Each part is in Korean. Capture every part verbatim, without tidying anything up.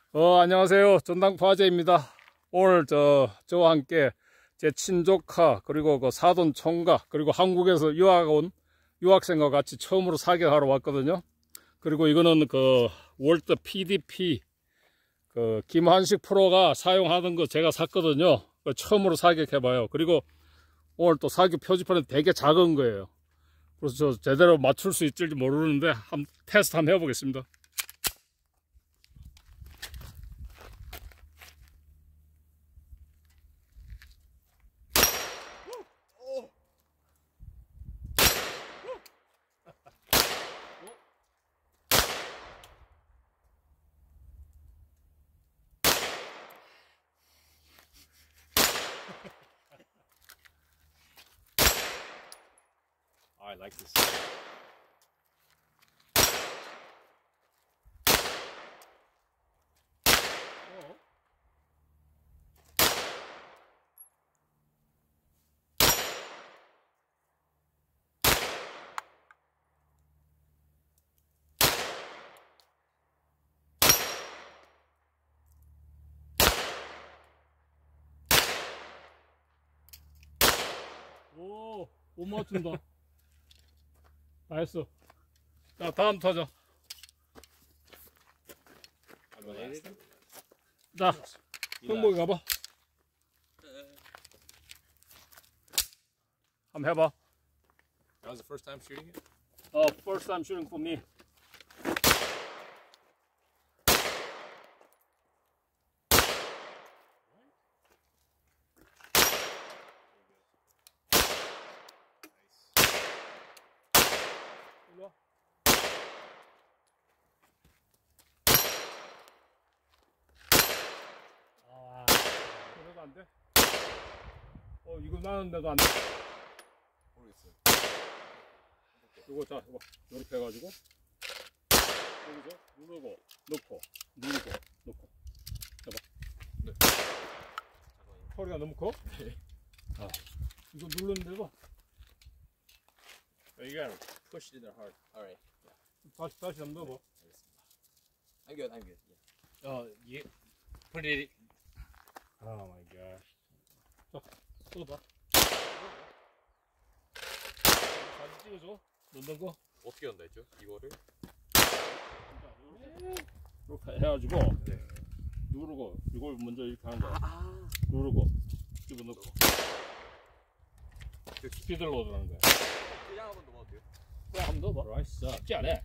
어, 안녕하세요. 전당포 아재입니다. 오늘 저, 저와 함께 제 친조카, 그리고 그 사돈 총각, 그리고 한국에서 유학 온 유학생과 같이 처음으로 사격하러 왔거든요. 그리고 이거는 그 월드 피디피, 그 김한식 프로가 사용하던 거 제가 샀거든요. 처음으로 사격해봐요. 그리고 오늘 또 사격 표지판이 되게 작은 거예요. 그래서 저 제대로 맞출 수 있을지 모르는데 한번 테스트 한번 해보겠습니다. I like this. 어? 오, 못 맞춘다. 다 했어. 자, 다음 타자. 자, 형복이 가봐. 한번 해봐. That was the first time shooting it? 어, first time shooting for me. 일로 와. 아, 이거도 안 돼? 어, 이거 나는데도 안 돼. 모르겠어요. 이거 자, 이거 이렇게 해가지고 여기서 누르고 넣고 누르고 넣고 해봐. 네. 소리가 너무 커? 네. 아, 이거 누르는데도 Oh, you gotta push it in there hard. Alright. 다시 다시 한번 넣어봐. I'm good, I'm good. Yeah. Oh, you put it. Oh my gosh. 자, 쏘봐. 사진 찍어줘. 넣는 거. 어떻게 한다 했죠? 이거를? 이렇게 해가지고 네. 누르고 이걸 먼저 이렇게 하는 거야. 아. 누르고 집어넣고 스피드 로드라는 거야. 그냥 한번 넣어도 돼요? 그래, 한번 넣어봐. 나이스. 쉽지 않아.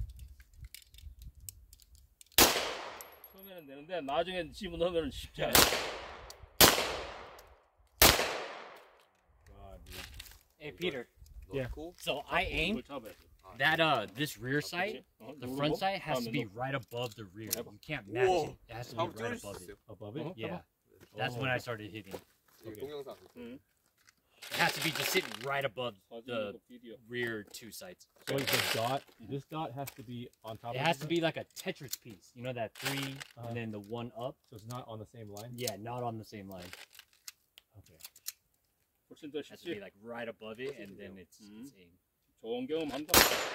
처음에는 되는데 나중에 집어넣으면 쉽지 않아. Hey, Peter. Yeah. Cool. So I aim 이걸 잡아야지. that uh this rear sight, 어, the 누르고, front sight has to 다음에 be 넣고. right above the rear. 해봐. You can't match Whoa. it. It has to be 한번 right 찍어줄 수 above it. 있어요? above it? Yeah, 해봐. that's 어. when I started hitting. 여기 동영상. 응. It has to be just sitting right above the 사진하고 비디오. rear two sights. So the dot, this dot has to be on top It of has it? to be like a Tetris piece. You know that three Uh-huh. and then the one up. So it's not on the same line? Yeah, not on the same line. Okay. 훨씬 더 It has to be 쉽지. like right above it, and then it's, Mhm. it's aim. 좋은 경험 한다.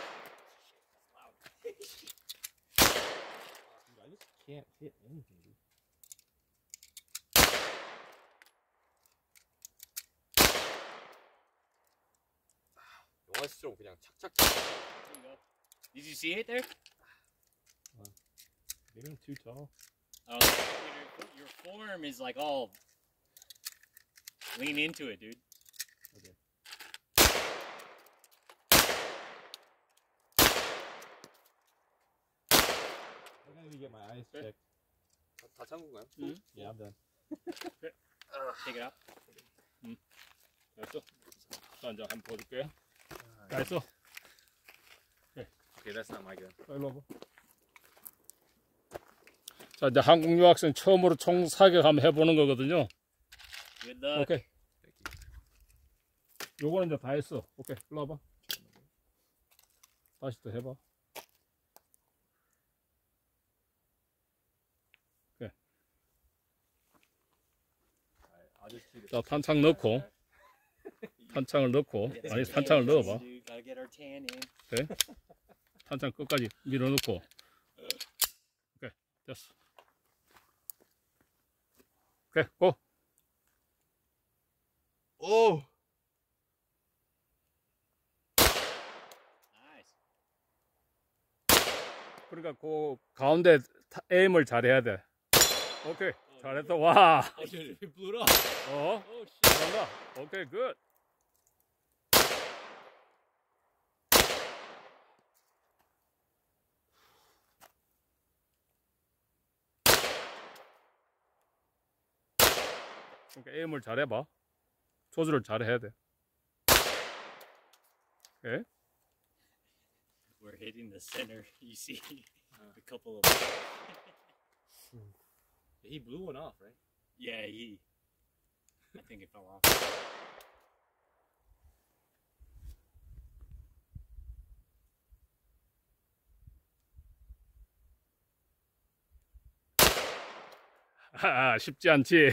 Dude, I just can't hit anything, dude. 영화시처럼 그냥 착착착. Did you see it there? Maybe I'm too tall. Oh, Peter, your form is like all lean into it, dude. Okay. I gotta get my eyes Okay. checked. 다, 다 잠근가요? 응. Yeah, I'm done. Take it out. 됐어. 자, 이제 한번 보여줄게. 다 했어. Okay, that's not my gun. 자, 일로 와봐. 자, 이제 한국 유학생 처음으로 총 사격 한번 해보는 거거든요. Good luck. 오케이. 요거는 이제 다 했어. 오케이, 일로 와봐. 다시 또 해봐. 오케이. 자, 탄창 넣고, 탄창을 넣고, 아니, 탄창을 넣어봐. Dude, gotta get our tan in. 오케이. 탄창 끝까지 밀어넣고. 오케이, 됐어. 오케이, 고. Oh. Nice. 그러니까 그 가운데 타- 에임을 잘해야 돼. 오케이, 잘했다. 와. Oh, dude, it blew it off. 어, Oh shit. 잘한다. 오케이, 굿. 그러니까 에임을 잘해봐. 조절을 잘해야 돼. 오케이. We're hitting the center. You see a couple of. He blew one off, right? Yeah, he. I think it fell off. 아, 쉽지 않지.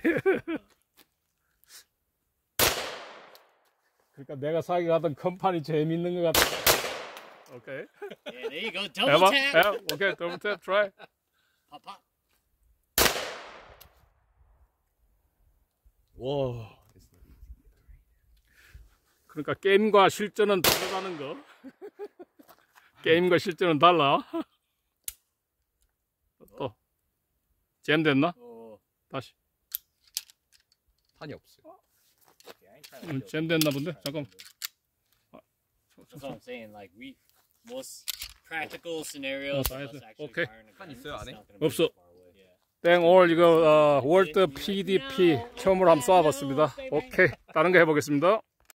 그러니까 내가 사기하던 컴판이 재밌는 것 같아. 오케이. Yeah, there you go. Double 해봐. tap. 해. 오케이, 더블 탭, 트라이. Pop, pop. Whoa. 그러니까 게임과 실전은 다르다는 거. 게임과 실전은 달라. 또. 잼 됐나? Oh, 다시. 탄이 없어요. okay, I ain't trying to 음, kill 잼 you. 됐나 본데? 잠깐. That's what I'm saying. Like we, most practical scenarios. 어, 다 of us 했어. actually 오케이. firing a 판 gun, 있어요, it's 안에? not gonna be 없어. far away. Yeah. 땡, 오늘 이거 어, 월드 피디피 처음으로 한번 쏴봤습니다. 오케이, 다른 거 해보겠습니다.